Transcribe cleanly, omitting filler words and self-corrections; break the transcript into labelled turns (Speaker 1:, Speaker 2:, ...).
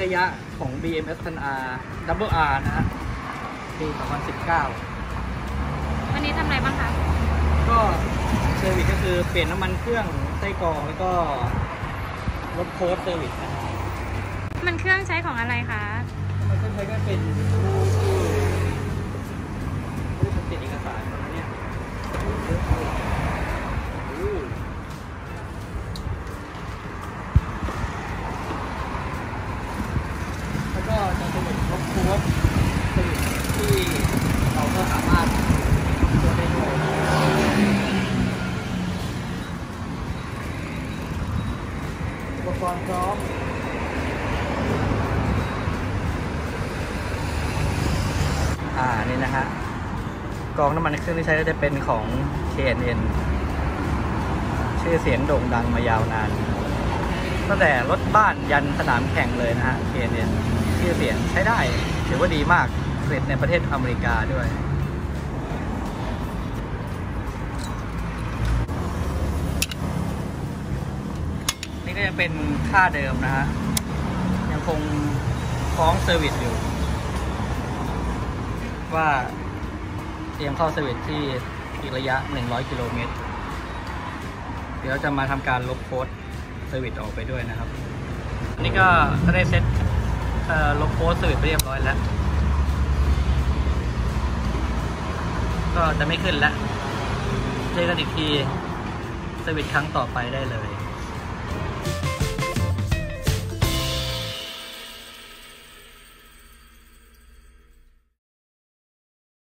Speaker 1: ระยะของ BMS 1000R Double R นะฮะปี 2019
Speaker 2: วันนี้ทำอะไรบ้างคะ
Speaker 1: ก็เซอร์วิสก็คือเปลี่ยนน้ำมันเครื่องไส้กรองแล้วก็รถโค้ดเซอร์วิสนะ
Speaker 2: มันเครื่องใช้ของอะไรคะ
Speaker 1: มันเครื่องใช้ก็เป็นผู้ติดเอกสารอะไรเนี่ยแล้วก็จะเป็นรถโค้ดเซอร์วิสที่เราก็สามารถตัวได้ด้วยอุปกรณ์พร้อมนี่นะฮะกรองน้ำมันเครื่องที่ใช้ก็จะเป็นของ K&N ชื่อเสียงโด่งดังมายาวนานตั้งแต่รถบ้านยันสนามแข่งเลยนะฮะ K&N ชื่อเสียงใช้ได้ถือว่าดีมากผลิตในประเทศอเมริกาด้วยนี่ก็จะเป็นค่าเดิมนะฮะยังคงฟ้องเซอร์วิสอยู่ว่าเตรียมเข้าเซอร์วิสที่อีกระยะ100 กิโลเมตรเดี๋ยวจะมาทำการลบโค้ดเซอร์วิสออกไปด้วยนะครับอันนี้ก็ได้เซ็ตลบโค้ดเซอร์วิสไปเรียบร้อยแล้วก็จะไม่ขึ้นแล้วเจอกันอีกทีเซอร์วิสครั้งต่อไปได้เลย